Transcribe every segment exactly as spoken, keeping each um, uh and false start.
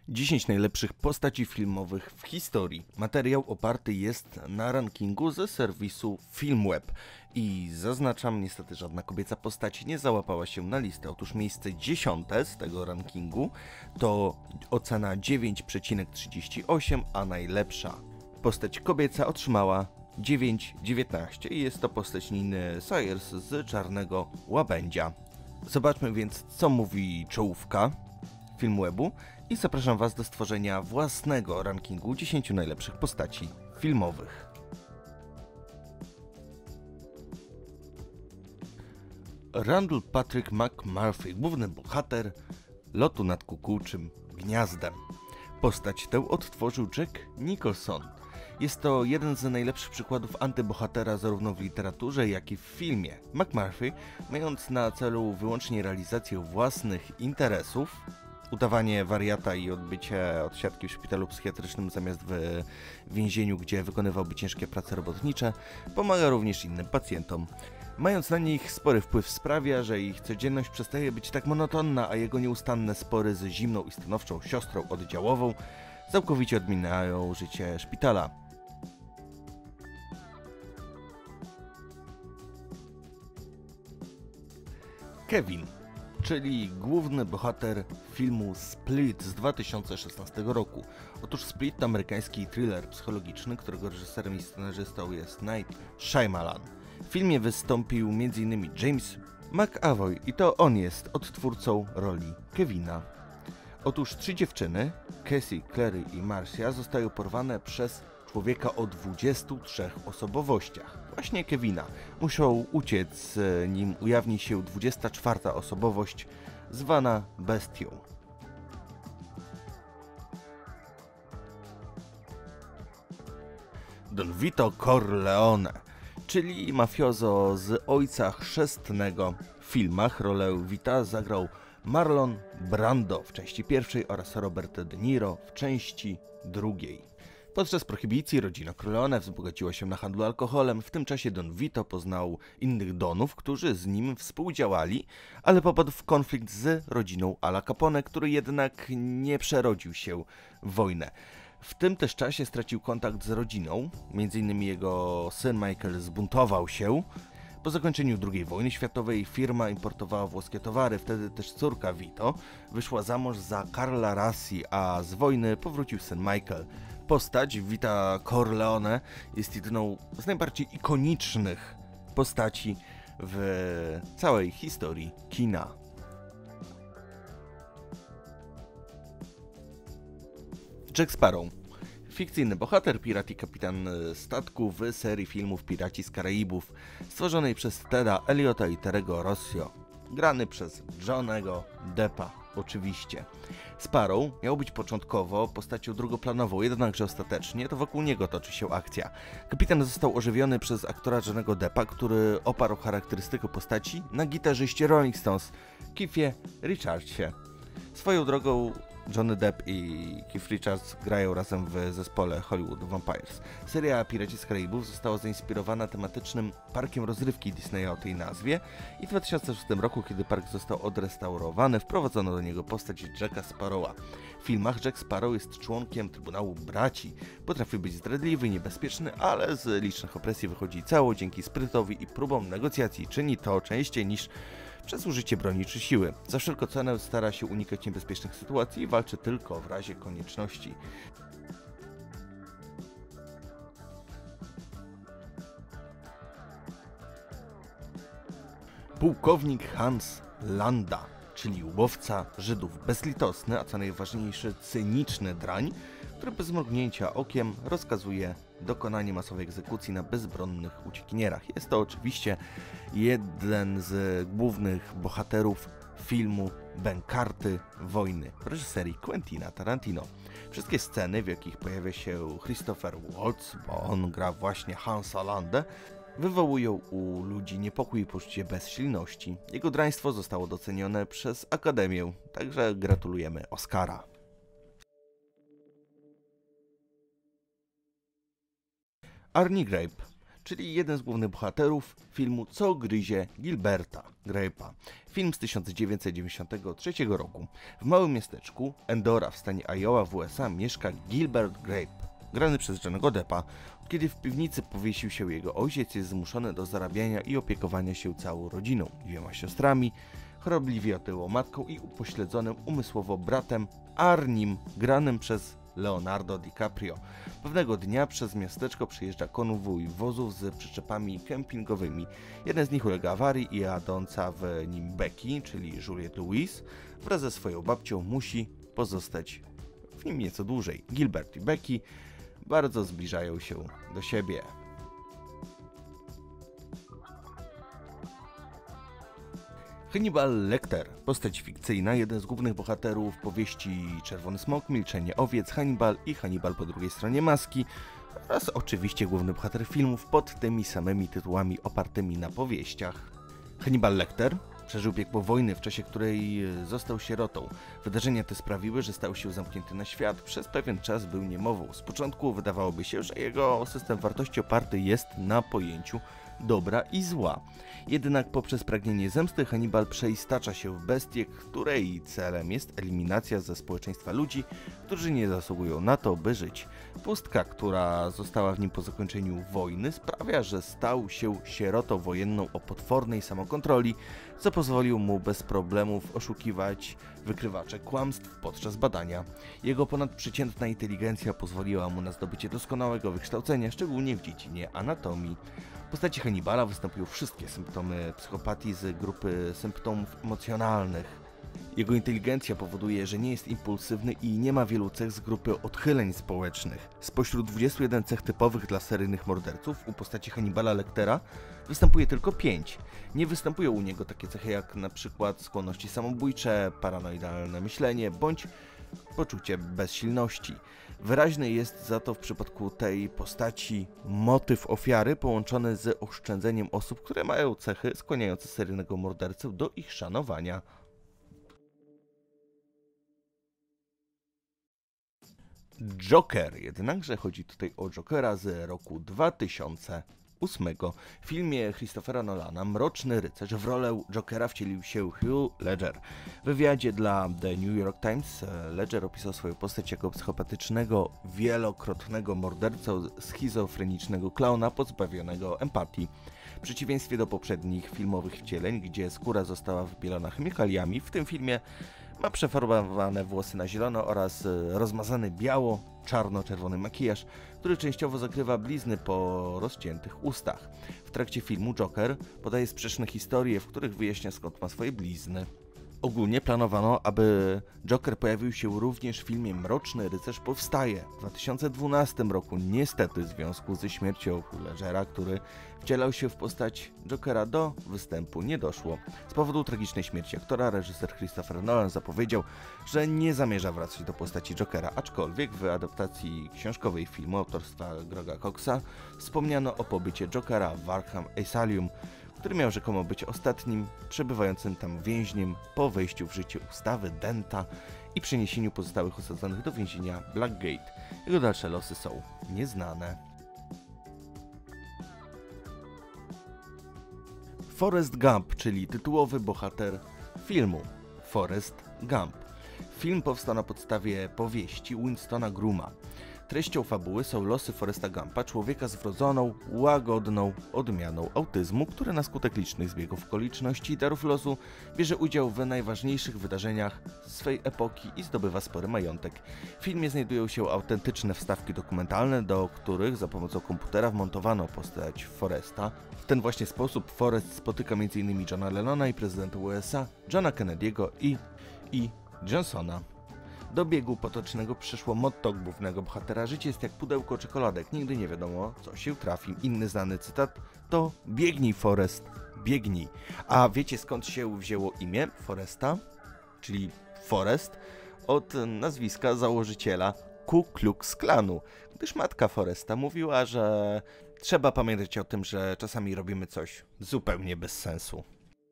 dziesięć najlepszych postaci filmowych w historii. Materiał oparty jest na rankingu ze serwisu Filmweb. I zaznaczam, niestety żadna kobieca postać nie załapała się na listę. Otóż miejsce dziesiąte z tego rankingu to ocena dziewięć przecinek trzydzieści osiem, a najlepsza postać kobieca otrzymała dziewięć przecinek dziewiętnaście i jest to postać Niny Sayers z Czarnego Łabędzia. Zobaczmy więc, co mówi czołówka Filmwebu i zapraszam Was do stworzenia własnego rankingu dziesięciu najlepszych postaci filmowych. Randall Patrick McMurphy, główny bohater Lotu nad kukułczym gniazdem. Postać tę odtworzył Jack Nicholson. Jest to jeden z najlepszych przykładów antybohatera zarówno w literaturze, jak i w filmie. McMurphy, mając na celu wyłącznie realizację własnych interesów, udawanie wariata i odbycie odsiadki w szpitalu psychiatrycznym zamiast w więzieniu, gdzie wykonywałby ciężkie prace robotnicze, pomaga również innym pacjentom. Mając na nich spory wpływ sprawia, że ich codzienność przestaje być tak monotonna, a jego nieustanne spory z zimną i stanowczą siostrą oddziałową całkowicie odmieniają życie szpitala. Kevin, czyli główny bohater filmu Split z dwa tysiące szesnastego roku. Otóż Split to amerykański thriller psychologiczny, którego reżyserem i scenarzystą jest Night Shyamalan. W filmie wystąpił między innymi James McAvoy i to on jest odtwórcą roli Kevina. Otóż trzy dziewczyny, Cassie, Clary i Marcia, zostają porwane przez człowieka o dwudziestu trzech osobowościach. Właśnie Kevina. Muszą uciec, nim ujawni się dwudziesta czwarta osobowość, zwana Bestią. Don Vito Corleone, czyli mafiozo z Ojca Chrzestnego. W filmach rolę Vita zagrał Marlon Brando w części pierwszej oraz Robert De Niro w części drugiej. Podczas prohibicji rodzina Corleone wzbogaciła się na handlu alkoholem. W tym czasie Don Vito poznał innych donów, którzy z nim współdziałali, ale popadł w konflikt z rodziną Ala Capone, który jednak nie przerodził się w wojnę. W tym też czasie stracił kontakt z rodziną, między innymi jego syn Michael zbuntował się. Po zakończeniu drugiej wojny światowej firma importowała włoskie towary, wtedy też córka Vito wyszła za mąż za Carla Rassi, a z wojny powrócił syn Michael. Postać Vita Corleone jest jedną z najbardziej ikonicznych postaci w całej historii kina. Jack Sparrow. Fikcyjny bohater, pirat i kapitan statku w serii filmów Piraci z Karaibów, stworzonej przez Teda Elliotta i Terry'ego Rossio, grany przez Johnny'ego Deppa, oczywiście. Sparrow miał być początkowo postacią drugoplanową, jednakże ostatecznie to wokół niego toczy się akcja. Kapitan został ożywiony przez aktora Johnny'ego Deppa, który oparł charakterystykę postaci na gitarzyście Rolling Stones, Keithie Richardsie. Swoją drogą Johnny Depp i Keith Richards grają razem w zespole Hollywood Vampires. Seria Piraci z Karaibów została zainspirowana tematycznym parkiem rozrywki Disneya o tej nazwie i w dwa tysiące szóstym roku, kiedy park został odrestaurowany, wprowadzono do niego postać Jacka Sparrowa. W filmach Jack Sparrow jest członkiem Trybunału Braci. Potrafi być zdradliwy i niebezpieczny, ale z licznych opresji wychodzi cało dzięki sprytowi i próbom negocjacji. Czyni to częściej niż przez użycie broni czy siły. Za wszelką cenę stara się unikać niebezpiecznych sytuacji i walczy tylko w razie konieczności. Pułkownik Hans Landa, czyli łowca Żydów, bezlitosny, a co najważniejsze cyniczny drań, który bez mrugnięcia okiem rozkazuje dokonanie masowej egzekucji na bezbronnych uciekinierach. Jest to oczywiście jeden z głównych bohaterów filmu Bękarty Wojny w reżyserii Quentina Tarantino. Wszystkie sceny, w jakich pojawia się Christopher Waltz, bo on gra właśnie Hansa Landę, wywołują u ludzi niepokój i poczucie bezsilności. Jego draństwo zostało docenione przez Akademię, także gratulujemy Oscara. Arnie Grape, czyli jeden z głównych bohaterów filmu Co gryzie Gilberta Grape'a. Film z tysiąc dziewięćset dziewięćdziesiątego trzeciego roku. W małym miasteczku Endora w stanie Iowa w U S A mieszka Gilbert Grape, grany przez Johnnego Deppa. Kiedy w piwnicy powiesił się jego ojciec, jest zmuszony do zarabiania i opiekowania się całą rodziną, dwiema siostrami, chorobliwie otyłą matką i upośledzonym umysłowo bratem Arnim, granym przez Leonardo DiCaprio. Pewnego dnia przez miasteczko przyjeżdża konwój wozów z przyczepami kempingowymi. Jeden z nich ulega awarii i jadąca w nim Becky, czyli Juliette Lewis, wraz ze swoją babcią musi pozostać w nim nieco dłużej. Gilbert i Becky bardzo zbliżają się do siebie. Hannibal Lecter, postać fikcyjna, jeden z głównych bohaterów powieści Czerwony Smok, Milczenie owiec, Hannibal i Hannibal po drugiej stronie maski oraz oczywiście główny bohater filmów pod tymi samymi tytułami opartymi na powieściach. Hannibal Lecter przeżył piekło wojny, w czasie której został sierotą. Wydarzenia te sprawiły, że stał się zamknięty na świat. Przez pewien czas był niemową. Z początku wydawałoby się, że jego system wartości oparty jest na pojęciu dobra i zła. Jednak poprzez pragnienie zemsty Hannibal przeistacza się w bestię, której celem jest eliminacja ze społeczeństwa ludzi, którzy nie zasługują na to, by żyć. Pustka, która została w nim po zakończeniu wojny, sprawia, że stał się sierotą wojenną o potwornej samokontroli, co pozwoliło mu bez problemów oszukiwać wykrywacze kłamstw podczas badania. Jego ponadprzeciętna inteligencja pozwoliła mu na zdobycie doskonałego wykształcenia, szczególnie w dziedzinie anatomii. W postaci Hannibala występują wszystkie symptomy psychopatii z grupy symptomów emocjonalnych. Jego inteligencja powoduje, że nie jest impulsywny i nie ma wielu cech z grupy odchyleń społecznych. Spośród dwudziestu jeden cech typowych dla seryjnych morderców u postaci Hannibala Lectera występuje tylko pięć. Nie występują u niego takie cechy jak na przykład skłonności samobójcze, paranoidalne myślenie bądź poczucie bezsilności. Wyraźny jest za to w przypadku tej postaci motyw ofiary połączony z oszczędzeniem osób, które mają cechy skłaniające seryjnego mordercę do ich szanowania. Joker, jednakże chodzi tutaj o Jokera z roku dwa tysiące ósmego. W filmie Christophera Nolana Mroczny Rycerz w rolę Jokera wcielił się Heath Ledger. W wywiadzie dla The New York Times Ledger opisał swoją postać jako psychopatycznego, wielokrotnego mordercę, schizofrenicznego klauna pozbawionego empatii. W przeciwieństwie do poprzednich filmowych wcieleń, gdzie skóra została wybielona chemikaliami, w tym filmie ma przefarbowane włosy na zielono oraz rozmazany biało-czarno-czerwony makijaż, który częściowo zakrywa blizny po rozciętych ustach. W trakcie filmu Joker podaje sprzeczne historie, w których wyjaśnia, skąd ma swoje blizny. Ogólnie planowano, aby Joker pojawił się również w filmie Mroczny Rycerz powstaje w dwa tysiące dwunastym roku. Niestety w związku ze śmiercią Ledgera, który wcielał się w postać Jokera, do występu nie doszło. Z powodu tragicznej śmierci aktora reżyser Christopher Nolan zapowiedział, że nie zamierza wracać do postaci Jokera, aczkolwiek w adaptacji książkowej filmu autorstwa Grega Coxa wspomniano o pobycie Jokera w Arkham Asylum, który miał rzekomo być ostatnim przebywającym tam więźniem po wejściu w życie ustawy Denta i przeniesieniu pozostałych osadzonych do więzienia Blackgate. Jego dalsze losy są nieznane. Forrest Gump, czyli tytułowy bohater filmu Forrest Gump. Film powstał na podstawie powieści Winstona Grooma. Treścią fabuły są losy Forresta Gumpa, człowieka z wrodzoną, łagodną odmianą autyzmu, który na skutek licznych zbiegów okoliczności i darów losu bierze udział w najważniejszych wydarzeniach swej epoki i zdobywa spory majątek. W filmie znajdują się autentyczne wstawki dokumentalne, do których za pomocą komputera wmontowano postać Forresta. W ten właśnie sposób Forrest spotyka między innymi Johna Lennona i prezydenta U S A, Johna Kennedy'ego i, i Johnsona. Do biegu potocznego przyszło motto głównego bohatera: życie jest jak pudełko czekoladek, nigdy nie wiadomo, co się trafi. Inny znany cytat to: biegnij Forrest, biegnij. A wiecie, skąd się wzięło imię Forresta? Czyli Forrest? Od nazwiska założyciela Ku Klux Klanu, gdyż matka Forresta mówiła, że trzeba pamiętać o tym, że czasami robimy coś zupełnie bez sensu.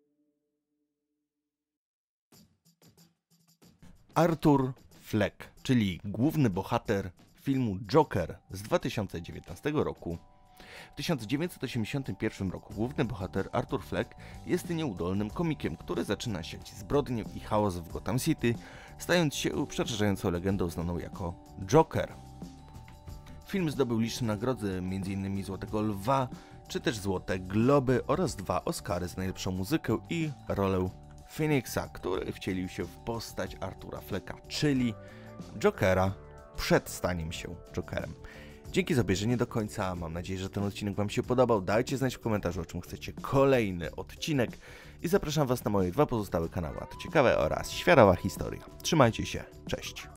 Arthur Fleck, czyli główny bohater filmu Joker z dwa tysiące dziewiętnastego roku. W tysiąc dziewięćset osiemdziesiątym pierwszym roku główny bohater Arthur Fleck jest nieudolnym komikiem, który zaczyna siać zbrodnię i chaos w Gotham City, stając się przerażającą legendą znaną jako Joker. Film zdobył liczne nagrody, m in Złotego Lwa, czy też Złote Globy oraz dwa Oscary za najlepszą muzykę i rolę Phoenixa, który wcielił się w postać Artura Flecka, czyli Jokera przed staniem się Jokerem. Dzięki za obejrzenie do końca, mam nadzieję, że ten odcinek Wam się podobał. Dajcie znać w komentarzu, o czym chcecie kolejny odcinek i zapraszam Was na moje dwa pozostałe kanały, a to ciekawe oraz światowa historia. Trzymajcie się, cześć!